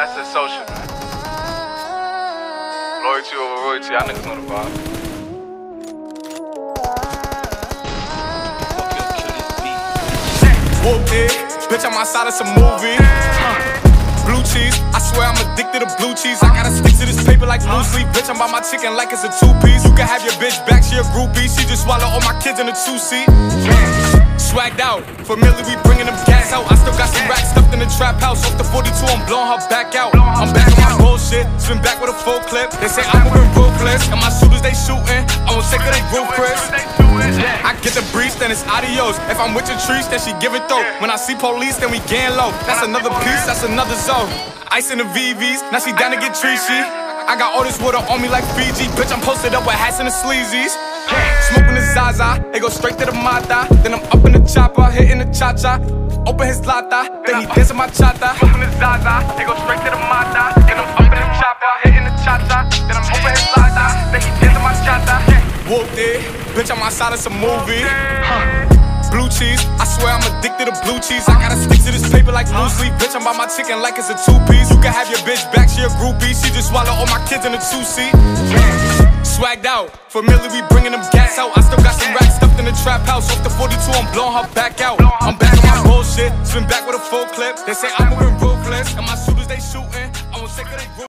That's the social, man. Loyalty over royalty, y'all niggas know the vibe. Whoop it, bitch, I'm outside of some movie. Blue cheese, I swear I'm addicted to blue cheese. I gotta stick to this paper like blue sleep. Bitch, I'm by my chicken like it's a two-piece. You can have your bitch back, she a groupie. She just swallow all my kids in a two-seat. Swagged out, familiar, we bringing them gas out. I still got some racks stuffed in the trap house. Off the 42, I'm blowing her back out. I'm back on my bullshit, spin back with a full clip. They say I'm moving ruthless, and my shooters they shooting. I won't take her, they roof Chris. I get the breeze, then it's adios. If I'm with your trees, then she give it though. When I see police, then we gang low. That's another piece, that's another zone. Ice in the VVs, now she down to get treachy. I got all this water on me like Fiji. Bitch, I'm posted up with hats and the sleazies. Smoking the Zaza, they go straight to the Mata. Then I'm up in the chopper, hitting the cha-cha. Open his lata, then he dancing my chata. Smoking the Zaza, they go straight to the Mata. Then I'm up in the chopper, hitting the cha-cha. Then I'm open his lata, then he dancing my chata. Whooped it, bitch, I'm outside of some movie. Blue cheese, I swear I'm addicted to blue cheese. I gotta stick to this paper like blue sleep. Bitch, I'm by my chicken like it's a two-piece. You can have your bitch back, she a groupie. She just swallow all my kids in a two-seat. Swagged out, familiar, we bringing them gas out. I still got some racks stuffed in the trap house. Off the 42, I'm blowing her back out. I'm back on my bullshit, spin back with a full clip. They say I'm moving ruthless, and my shooters they shooting. I won't take her, they